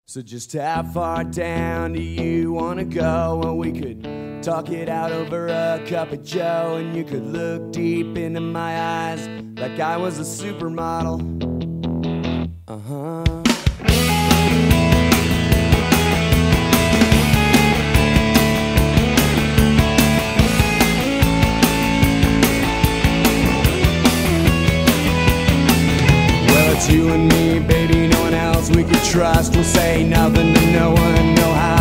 So just how far down do you wanna go? Well, we could talk it out over a cup of joe, and you could look deep into my eyes like I was a supermodel. Well, it's you and me, baby, no one else we could trust. We'll say nothing to no one, know how